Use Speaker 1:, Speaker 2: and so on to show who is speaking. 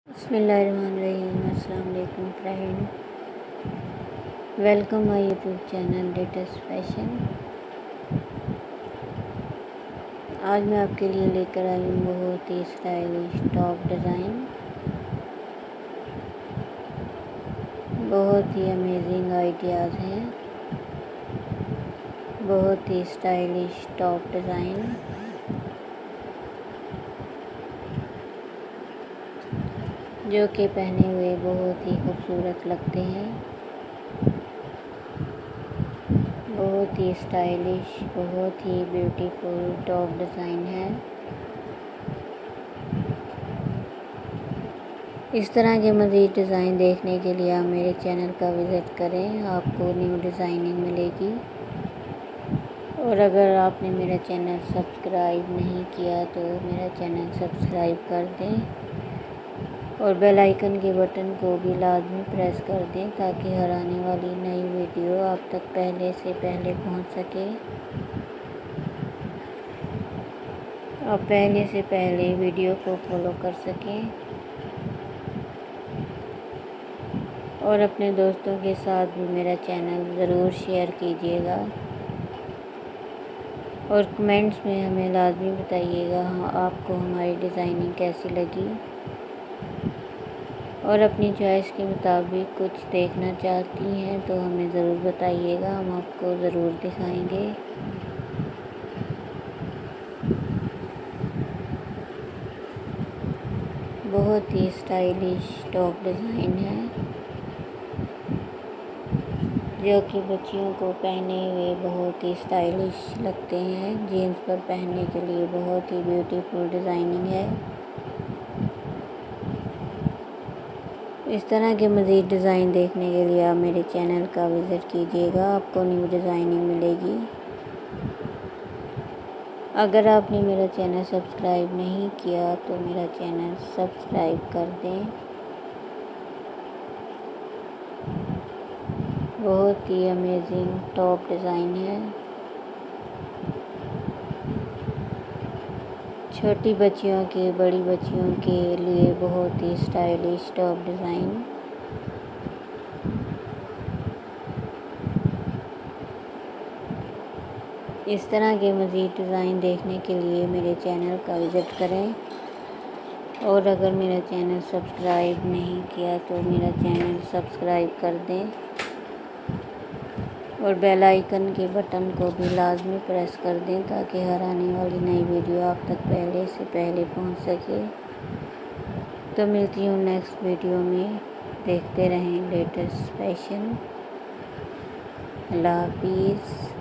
Speaker 1: बिस्मिल्लाहिर्रहमानिर्रहीम। अस्सलाम वालेकुम friend, welcome my YouTube channel latest fashion. आज मैं आपके लिए लेकर आई हूँ बहुत ही स्टाइलिश टॉप डिज़ाइन। बहुत ही अमेजिंग आइडियाज़ हैं, बहुत ही स्टाइलिश टॉप डिज़ाइन जो कि पहने हुए बहुत ही खूबसूरत लगते हैं। बहुत ही स्टाइलिश, बहुत ही ब्यूटीफुल टॉप डिज़ाइन है। इस तरह के मज़ीद डिज़ाइन देखने के लिए आप मेरे चैनल का विज़िट करें, आपको न्यू डिज़ाइनिंग मिलेगी। और अगर आपने मेरा चैनल सब्सक्राइब नहीं किया तो मेरा चैनल सब्सक्राइब कर दें और बेल आइकन के बटन को भी लाजमी प्रेस कर दें ताकि हर आने वाली नई वीडियो आप तक पहले से पहले पहुंच सके। आप पहले से पहले वीडियो को फॉलो कर सकें और अपने दोस्तों के साथ भी मेरा चैनल ज़रूर शेयर कीजिएगा और कमेंट्स में हमें लाजमी बताइएगा आपको हमारी डिज़ाइनिंग कैसी लगी। और अपनी चॉइस के मुताबिक कुछ देखना चाहती हैं तो हमें ज़रूर बताइएगा, हम आपको ज़रूर दिखाएंगे। बहुत ही स्टाइलिश टॉप डिज़ाइन है जो कि बच्चियों को पहने हुए बहुत ही स्टाइलिश लगते हैं। जीन्स पर पहनने के लिए बहुत ही ब्यूटीफुल डिज़ाइनिंग है। इस तरह के मज़ीद डिज़ाइन देखने के लिए आप मेरे चैनल का विज़िट कीजिएगा, आपको न्यू डिज़ाइनिंग मिलेगी। अगर आपने मेरा चैनल सब्सक्राइब नहीं किया तो मेरा चैनल सब्सक्राइब कर दें। बहुत ही अमेजिंग टॉप डिज़ाइन है। छोटी बच्चियों के, बड़ी बच्चियों के लिए बहुत ही स्टाइलिश टॉप डिज़ाइन। इस तरह के मज़ीद डिज़ाइन देखने के लिए मेरे चैनल का विज़िट करें और अगर मेरा चैनल सब्सक्राइब नहीं किया तो मेरा चैनल सब्सक्राइब कर दें और बेल आइकन के बटन को भी लाजमी प्रेस कर दें ताकि हर आने वाली नई वीडियो आप तक पहले से पहले पहुंच सके। तो मिलती हूँ नेक्स्ट वीडियो में। देखते रहें लेटेस्ट फैशन। अल्लाह हाफिज़।